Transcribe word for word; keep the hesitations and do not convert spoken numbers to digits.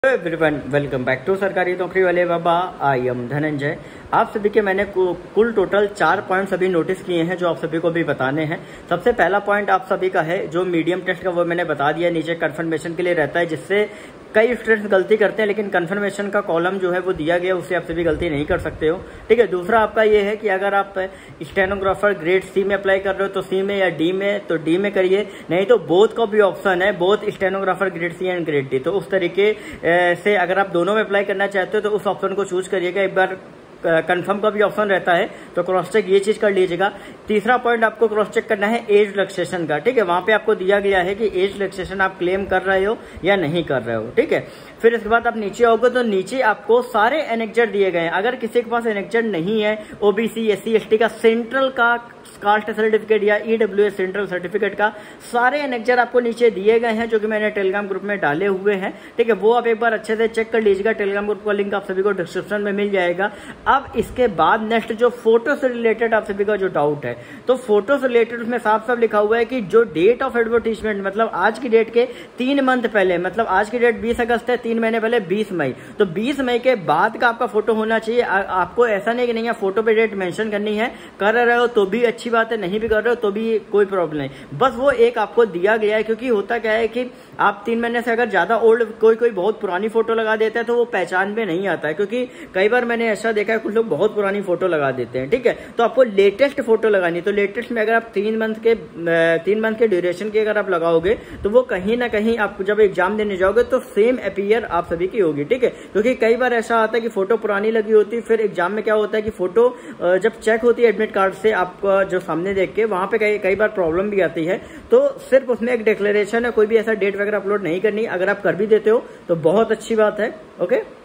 Everyone, welcome back to सरकारी नौकरी वाले बाबा। I am Dhananjay. आप सभी के मैंने कुल टोटल चार पॉइंट्स अभी नोटिस किए हैं जो आप सभी को भी बताने हैं। सबसे पहला पॉइंट आप सभी का है जो मीडियम टेस्ट का, वो मैंने बता दिया, नीचे कंफर्मेशन के लिए रहता है, जिससे कई स्टूडेंट्स गलती करते हैं, लेकिन कंफर्मेशन का कॉलम जो है वो दिया गया, उससे आप सभी गलती नहीं कर सकते हो। ठीक है। दूसरा आपका ये है कि अगर आप स्टेनोग्राफर ग्रेड सी में अप्लाई कर रहे हो तो सी में, या डी में तो डी में करिए, नहीं तो बोथ का भी ऑप्शन है, both stenographer grade C and grade D. तो उस तरीके से अगर आप दोनों में अप्लाई करना चाहते हो तो उस ऑप्शन को चूज करिएगा। एक बार कंफर्म का भी ऑप्शन रहता है तो क्रॉस चेक ये चीज कर लीजिएगा। तीसरा पॉइंट आपको क्रॉस चेक करना है एज रिलैक्सेशन का। ठीक है। वहां पे आपको दिया गया है कि एज रिलैक्सेशन आप क्लेम कर रहे हो या नहीं कर रहे हो। ठीक है। फिर इसके बाद आप नीचे आओगे तो नीचे आपको सारे एनेक्जर दिए गए हैं। अगर किसी के पास एनेक्जर नहीं है, ओबीसी, एससी, एसटी का, सेंट्रल का कास्ट सर्टिफिकेट या ईडब्ल्यूएस सेंट्रल सर्टिफिकेट का, सारे एनेक्जर आपको नीचे दिए गए हैं जो कि मैंने टेलीग्राम ग्रुप में डाले हुए हैं। ठीक है। वो आप एक बार अच्छे से चेक कर लीजिएगा। टेलीग्राम ग्रुप का लिंक आप सभी को डिस्क्रिप्शन में मिल जाएगा। अब इसके बाद नेक्स्ट जो फोटो से रिलेटेड आप सभी का जो डाउट है, तो फोटो से रिलेटेड उसमें साफ साफ लिखा हुआ है कि जो डेट ऑफ एडवर्टीजमेंट, मतलब आज की डेट के तीन मंथ पहले, मतलब आज की डेट बीस अगस्त है, तीन महीने पहले बीस मई, तो बीस मई के बाद का आपका फोटो होना चाहिए। आ, आपको ऐसा नहीं कि नहीं फोटो पे डेट मेंशन करनी है, कर रहे हो तो भी अच्छी बात है, नहीं भी कर रहे हो तो भी कोई प्रॉब्लम नहीं, बस वो एक आपको दिया गया है। क्योंकि होता क्या है कि आप तीन महीने से अगर ज्यादा ओल्ड कोई कोई बहुत पुरानी फोटो लगा देता है तो वो पहचान में नहीं आता है, क्योंकि कई बार मैंने ऐसा देखा है कुछ लोग बहुत पुरानी फोटो लगा देते हैं। ठीक है। तो आपको लेटेस्ट फोटो लगानी, तो लेटेस्ट में अगर आप तीन मंथ के तीन मंथ के ड्यूरेशन की अगर आप लगाओगे तो वो कहीं ना कहीं आप जब एग्जाम देने जाओगे तो सेम अपीयर आप सभी की होगी। ठीक है। क्योंकि कई बार ऐसा आता है कि फोटो पुरानी लगी होती है, फिर एग्जाम में क्या होता है कि फोटो जब चेक होती है एडमिट कार्ड से आपका जो सामने देख के, वहां पे कई कई बार प्रॉब्लम भी आती है। तो सिर्फ उसमें एक डिक्लेरेशन है, कोई भी ऐसा डेट वगैरह अपलोड नहीं करनी। अगर आप कर भी देते हो तो बहुत अच्छी बात है। ओके।